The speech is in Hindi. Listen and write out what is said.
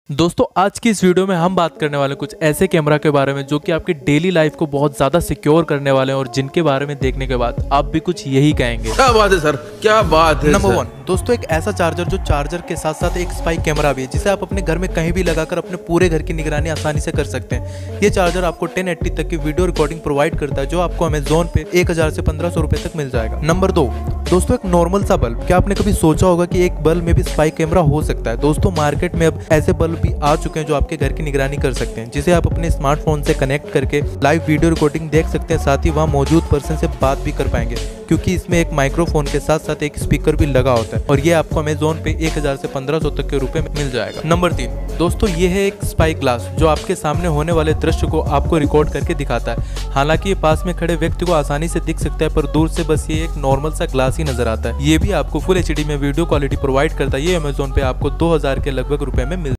दोस्तों आज की इस वीडियो में हम बात करने वाले कुछ ऐसे कैमरा के बारे में जो कि आपकी डेली लाइफ को बहुत ज़्यादा सिक्योर करने वाले हैं और जिनके बारे में देखने के बाद आप भी कुछ यही कहेंगे। क्या बात है सर, क्या बात है। नंबर 1 दोस्तों, एक ऐसा चार्जर जो चार्जर के साथ साथ एक स्पाई कैमरा भी है, जिसे आप अपने घर में कहीं भी लगाकर अपने पूरे घर की निगरानी आसानी से कर सकते हैं। ये चार्जर आपको 1080 तक की वीडियो रिकॉर्डिंग प्रोवाइड करता है, जो आपको अमेजोन पे 1000 से 1500 रुपए तक मिल जाएगा। नंबर 2 दोस्तों, एक नॉर्मल सा बल्ब। क्या आपने कभी सोचा होगा कि एक बल्ब में भी स्पाई कैमरा हो सकता है? दोस्तों मार्केट में अब ऐसे बल्ब भी आ चुके हैं जो आपके घर की निगरानी कर सकते हैं, जिसे आप अपने स्मार्टफोन से कनेक्ट करके लाइव वीडियो रिकॉर्डिंग देख सकते हैं, साथ ही वहां मौजूद पर्सन से बात भी कर पाएंगे, क्योंकि इसमें एक माइक्रोफोन के साथ साथ एक स्पीकर भी लगा होता है। और ये आपको अमेजोन पे 1000 से 1500 तक के रुपए में मिल जाएगा। नंबर 3 दोस्तों, ये है एक स्पाई ग्लास जो आपके सामने होने वाले दृश्य को आपको रिकॉर्ड करके दिखाता है। हालांकि ये पास में खड़े व्यक्ति को आसानी से दिख सकता है, पर दूर से बस ये एक नॉर्मल सा ग्लास ही नजर आता है। ये भी आपको फुल HD में वीडियो क्वालिटी प्रोवाइड करता है। ये अमेजोन पे आपको 2000 के लगभग रुपए में मिल